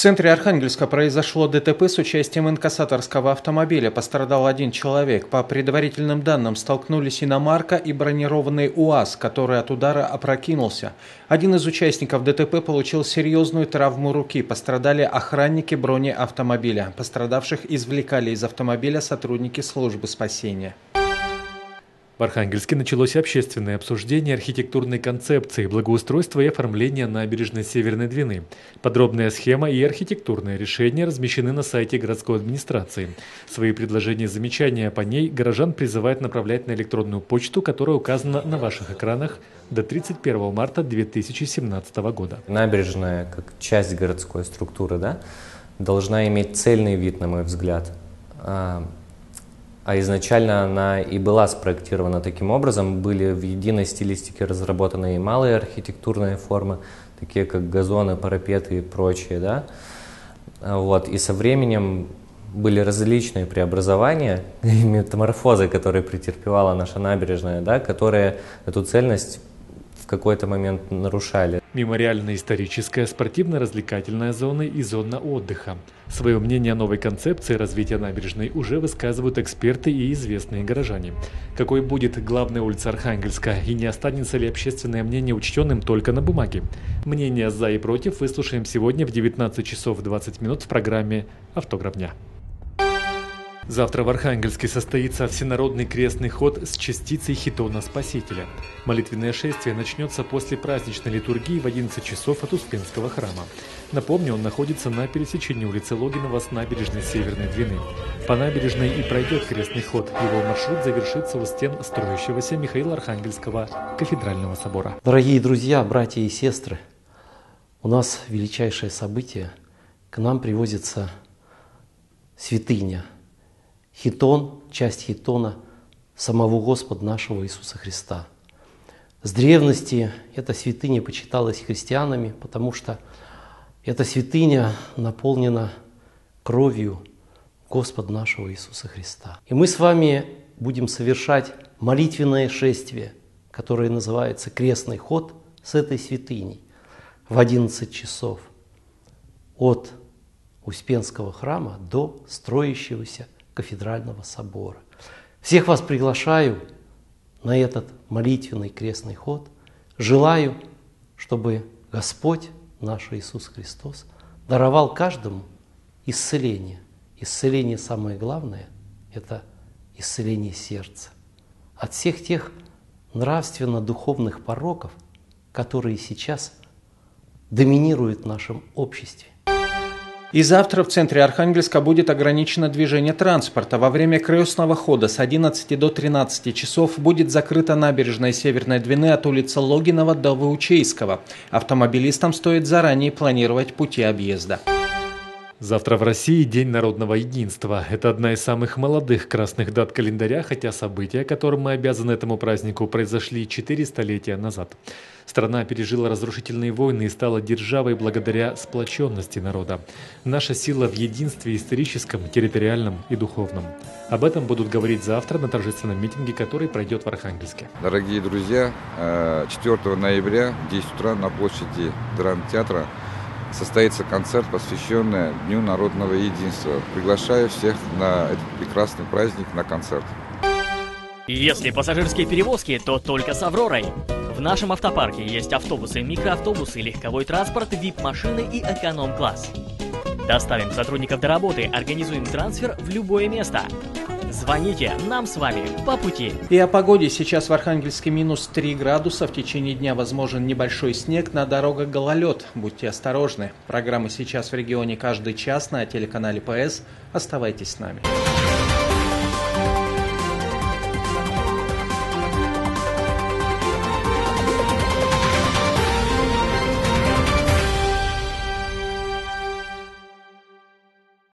центре Архангельска произошло ДТП с участием инкассаторского автомобиля. Пострадал один человек. По предварительным данным, столкнулись иномарка и бронированный УАЗ, который от удара опрокинулся. Один из участников ДТП получил серьезную травму руки. Пострадали охранники бронеавтомобиля. Пострадавших извлекали из автомобиля сотрудники службы спасения. В Архангельске началось общественное обсуждение архитектурной концепции благоустройства и оформления набережной Северной Двины. Подробная схема и архитектурные решения размещены на сайте городской администрации. Свои предложения и замечания по ней горожан призывают направлять на электронную почту, которая указана на ваших экранах до 31 марта 2017 года. Набережная, как часть городской структуры, должна иметь цельный вид, на мой взгляд. А изначально она и была спроектирована таким образом. Были в единой стилистике разработаны и малые архитектурные формы, такие как газоны, парапеты и прочее. И со временем были различные преобразования и метаморфозы, которые претерпевала наша набережная, которые эту цельность в какой-то момент нарушали. Мемориально-историческая, спортивно-развлекательная зона и зона отдыха. Свое мнение о новой концепции развития набережной уже высказывают эксперты и известные горожане. Какой будет главная улица Архангельска и не останется ли общественное мнение учтенным только на бумаге? Мнения за и против выслушаем сегодня в 19 часов 20 минут в программе «Автограф дня». Завтра в Архангельске состоится всенародный крестный ход с частицей хитона Спасителя. Молитвенное шествие начнется после праздничной литургии в 11 часов от Успенского храма. Напомню, он находится на пересечении улицы Логинова с набережной Северной Двины. По набережной и пройдет крестный ход. Его маршрут завершится у стен строящегося Михаила Архангельского кафедрального собора. Дорогие друзья, братья и сестры, у нас величайшее событие. К нам привозится святыня. Хитон, часть хитона самого Господа нашего Иисуса Христа. С древности эта святыня почиталась христианами, потому что эта святыня наполнена кровью Господа нашего Иисуса Христа. И мы с вами будем совершать молитвенное шествие, которое называется крестный ход с этой святыней в 11 часов от Успенского храма до строящегося кафедрального собора. Всех вас приглашаю на этот молитвенный крестный ход. Желаю, чтобы Господь наш Иисус Христос даровал каждому исцеление. Исцеление самое главное – это исцеление сердца. От всех тех нравственно-духовных пороков, которые сейчас доминируют в нашем обществе. И завтра в центре Архангельска будет ограничено движение транспорта. Во время крестного хода с 11 до 13 часов будет закрыта набережная Северной Двины от улицы Логинова до Выучейского. Автомобилистам стоит заранее планировать пути объезда. Завтра в России День народного единства. Это одна из самых молодых красных дат календаря, хотя события, которым мы обязаны этому празднику, произошли 4 столетия назад. Страна пережила разрушительные войны и стала державой благодаря сплоченности народа. Наша сила в единстве историческом, территориальном и духовном. Об этом будут говорить завтра на торжественном митинге, который пройдет в Архангельске. Дорогие друзья, 4 ноября в 10 утра на площади драмтеатра состоится концерт, посвященный Дню народного единства. Приглашаю всех на этот прекрасный праздник, на концерт. Если пассажирские перевозки, то только с «Авророй». В нашем автопарке есть автобусы, микроавтобусы, легковой транспорт, VIP-машины и эконом-класс. Доставим сотрудников до работы, организуем трансфер в любое место. Звоните, нам с вами по пути. И о погоде. Сейчас в Архангельске минус 3 градуса. В течение дня возможен небольшой снег. На дорогах гололед. Будьте осторожны. Программа «Сейчас в регионе» каждый час на телеканале ПС. Оставайтесь с нами.